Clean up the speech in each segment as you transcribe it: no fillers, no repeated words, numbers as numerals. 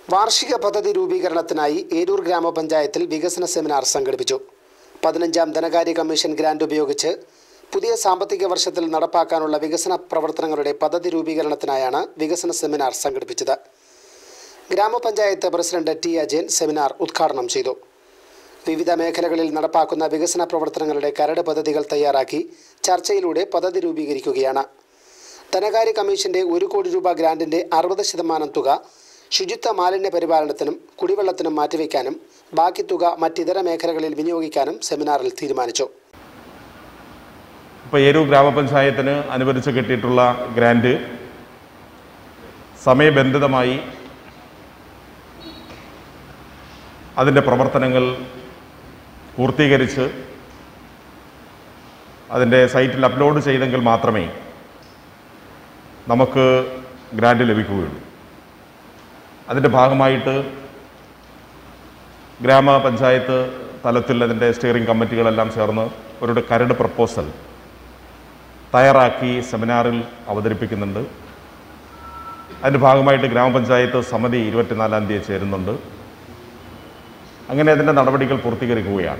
വാർഷിക പദ്ധതി രൂപീകരണത്തിനായി ഏരൂർ ഗ്രാമപഞ്ചായത്തിൽ വികസന സെമിനാർ സംഘടിപ്പിച്ചു. 15ാം ധനകാര്യ കമ്മീഷൻ ഗ്രാന്റ് ഉപയോഗിച്ച് പുതിയ സാമ്പത്തിക വർഷത്തിൽ നടപ്പാക്കാനുള്ള വികസന പ്രവർത്തനങ്ങളുടെ പദ്ധതി രൂപീകരണത്തിനായാണ് വികസന സെമിനാർ സംഘടിപ്പിച്ചത്. ഗ്രാമപഞ്ചായത്ത് പ്രസിഡന്റ് ടി അജയൻ സെമിനാർ ഉദ്ഘാടനം ചെയ്തു. വിവിധ മേഖലകളിൽ നടപ്പാക്കുന്ന വികസന പ്രവർത്തനങ്ങളുടെ കരട് പദ്ധതികൾ തയ്യാറാക്കി ചർച്ചയിലൂടെ പദ്ധതി രൂപീകരിക്കുകയാണ്. ധനകാര്യ കമ്മീഷന്റെ 1 കോടി രൂപ ഗ്രാന്റിന്റെ 60% തുക ശുചിത്വ മാലിന്യ പരിപാലനത്തിനും കുടിവെള്ളത്തിനും മാറ്റിവെക്കാനും ബാക്കി തുക മറ്റിതര മേഖലകളിൽ വിനിയോഗിക്കാനും സെമിനാറിൽ തീരുമാനിച്ചു. ഇപ്പോൾ ഏരൂർ ഗ്രാമപഞ്ചായത്തിന് അനുവദിച്ച് കിട്ടിയിട്ടുള്ള ഗ്രാന്റ് സമയബന്ധിതമായി അതിൻ്റെ പ്രവർത്തനങ്ങൾ പൂർത്തീകരിച്ച് അതിൻ്റെ സൈറ്റിൽ അപ്ലോഡ് ചെയ്തെങ്കിൽ മാത്രമേ നമുക്ക് ഗ്രാന്റ് ലഭിക്കുകയുള്ളൂ. അതിൻ്റെ ഭാഗമായിട്ട് ഗ്രാമപഞ്ചായത്ത് തലത്തിൽ അതിൻ്റെ സ്റ്റിയറിംഗ് കമ്മിറ്റികളെല്ലാം ചേർന്ന് ഒരു കരട് പ്രപ്പോസൽ തയ്യാറാക്കി സെമിനാറിൽ അവതരിപ്പിക്കുന്നുണ്ട്. അതിൻ്റെ ഭാഗമായിട്ട് ഗ്രാമപഞ്ചായത്ത് സമിതി 24-ാം തീയതി ചേരുന്നുണ്ട്. അങ്ങനെ അതിൻ്റെ നടപടികൾ പൂർത്തീകരിക്കുകയാണ്.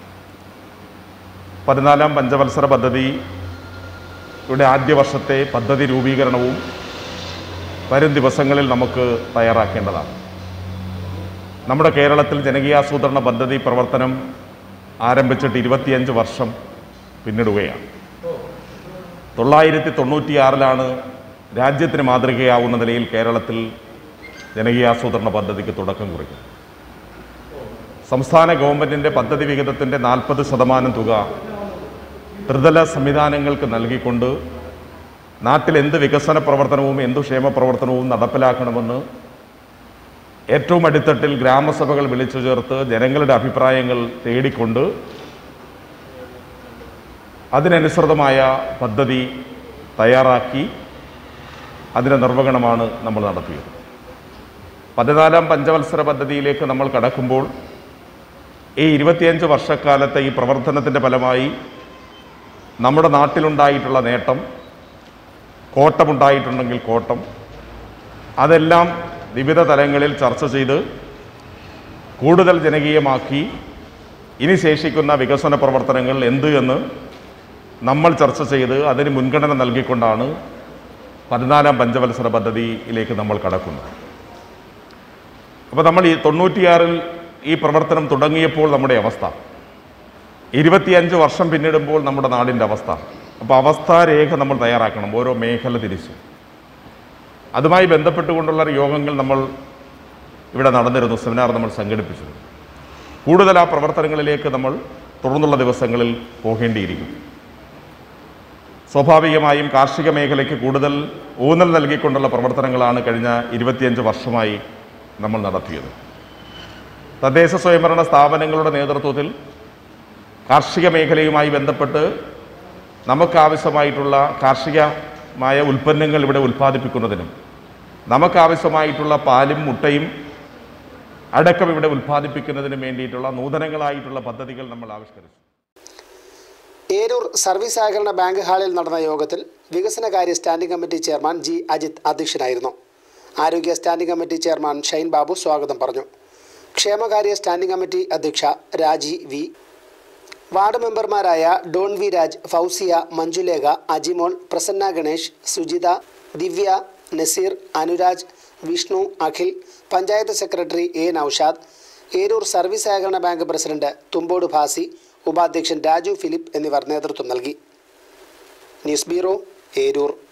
14ാം പഞ്ചവത്സര പദ്ധതിയുടെ ആദ്യ വർഷത്തെ പദ്ധതി രൂപീകരണവും വരും ദിവസങ്ങളിൽ നമുക്ക് തയ്യാറാക്കേണ്ടതാണ്. നമ്മുടെ കേരളത്തിൽ ജനകീയാസൂത്രണ പദ്ധതി പ്രവർത്തനം ആരംഭിച്ചിട്ട് 25 വർഷം പിന്നിടുകയാണ്. 996-ലാണ് രാജ്യത്തിന് മാതൃകയാവുന്ന നിലയിൽ കേരളത്തിൽ ജനകീയാസൂത്രണ പദ്ധതിക്ക് തുടക്കം കുറിക്കുന്നത്. സംസ്ഥാന ഗവൺമെൻറ്റിൻ്റെ പദ്ധതി വിഹിതത്തിൻ്റെ 40% തുക ത്രിതല സംവിധാനങ്ങൾക്ക് നൽകിക്കൊണ്ട് നാട്ടിൽ എന്ത് വികസന പ്രവർത്തനവും എന്തു ക്ഷേമ പ്രവർത്തനവും നടപ്പിലാക്കണമെന്ന് ഏറ്റവും അടിത്തട്ടിൽ ഗ്രാമസഭകൾ വിളിച്ചു ചേർത്ത് ജനങ്ങളുടെ അഭിപ്രായങ്ങൾ തേടിക്കൊണ്ട് അതിനനുസൃതമായ പദ്ധതി തയ്യാറാക്കി അതിൻ്റെ നിർവഹണമാണ് നമ്മൾ നടത്തിയത്. 14ാം പഞ്ചവത്സര പദ്ധതിയിലേക്ക് നമ്മൾ കടക്കുമ്പോൾ ഈ 25 വർഷക്കാലത്തെ ഈ പ്രവർത്തനത്തിൻ്റെ ഫലമായി നമ്മുടെ നാട്ടിലുണ്ടായിട്ടുള്ള നേട്ടം, കോട്ടമുണ്ടായിട്ടുണ്ടെങ്കിൽ കോട്ടം, അതെല്ലാം വിവിധ തലങ്ങളിൽ ചർച്ച ചെയ്ത് കൂടുതൽ ജനകീയമാക്കി ഇനി ശേഷിക്കുന്ന വികസന പ്രവർത്തനങ്ങൾ എന്ത് എന്ന് നമ്മൾ ചർച്ച ചെയ്ത് അതിന് മുൻഗണന നൽകിക്കൊണ്ടാണ് 14ാം പഞ്ചവത്സര പദ്ധതിയിലേക്ക് നമ്മൾ കടക്കുന്നത്. അപ്പോൾ നമ്മൾ ഈ 96-ൽ ഈ പ്രവർത്തനം തുടങ്ങിയപ്പോൾ നമ്മുടെ അവസ്ഥ, 25 വർഷം പിന്നിടുമ്പോൾ നമ്മുടെ നാടിൻ്റെ അവസ്ഥ. അപ്പോൾ അവസ്ഥാരേഖ നമ്മൾ തയ്യാറാക്കണം, ഓരോ മേഖല തിരിച്ച്. അതുമായി ബന്ധപ്പെട്ടുകൊണ്ടുള്ള യോഗങ്ങൾ നമ്മൾ ഇവിടെ നടന്നിരുന്നു, സെമിനാർ നമ്മൾ സംഘടിപ്പിച്ചു. കൂടുതൽ ആ പ്രവർത്തനങ്ങളിലേക്ക് നമ്മൾ തുടർന്നുള്ള ദിവസങ്ങളിൽ പോകേണ്ടിയിരിക്കും. സ്വാഭാവികമായും കാർഷിക മേഖലയ്ക്ക് കൂടുതൽ ഊന്നൽ നൽകിക്കൊണ്ടുള്ള പ്രവർത്തനങ്ങളാണ് കഴിഞ്ഞ 25 വർഷമായി നമ്മൾ നടത്തിയത്. തദ്ദേശ സ്വയംഭരണ സ്ഥാപനങ്ങളുടെ നേതൃത്വത്തിൽ കാർഷിക മേഖലയുമായി ബന്ധപ്പെട്ട് നമുക്കാവശ്യമായിട്ടുള്ള കാർഷികമായ ഉൽപ്പന്നങ്ങൾ ഇവിടെ ഉൽപ്പാദിപ്പിക്കുന്നതിനും നമുക്കാവശ്യമായിട്ടുള്ള പാലും മുട്ടയും അടക്കം ഇവിടെ ഉൽപ്പാദിപ്പിക്കുന്നതിനും വേണ്ടിയിട്ടുള്ള നൂതനങ്ങളായിട്ടുള്ള പദ്ധതികൾ നമ്മൾ ആവിഷ്കരിച്ചു. ഏരൂർ സർവീസ് സഹകരണ ബാങ്ക് ഹാളിൽ നടന്ന യോഗത്തിൽ വികസനകാര്യ standing committee chairman G Ajith അധ്യക്ഷനായിരുന്നു. ആരോഗ്യ standing committee chairman Shine Babu സ്വാഗതം പറഞ്ഞു. ക്ഷേമകാര്യ സ്റ്റാൻഡിംഗ് കമ്മിറ്റി അധ്യക്ഷ രാജി വി, വാർഡ് മെമ്പർമാരായ Don V Raj, Fousiya, Manjulekha, Ajimol, Prasanna Ganesh, Sujitha, Divya, Nazeer, Anuraj, Vishnu, Akhil, panchayat secretary A Naushad, Eroor service സഹകരണ ബാങ്ക് പ്രസിഡന്റ് തുമ്പോട് ഭാസി, ഉപാധ്യക്ഷൻ രാജു ഫിലിപ്പ് എന്നിവർ നേതൃത്വം നൽകി. News bureau, Eroor.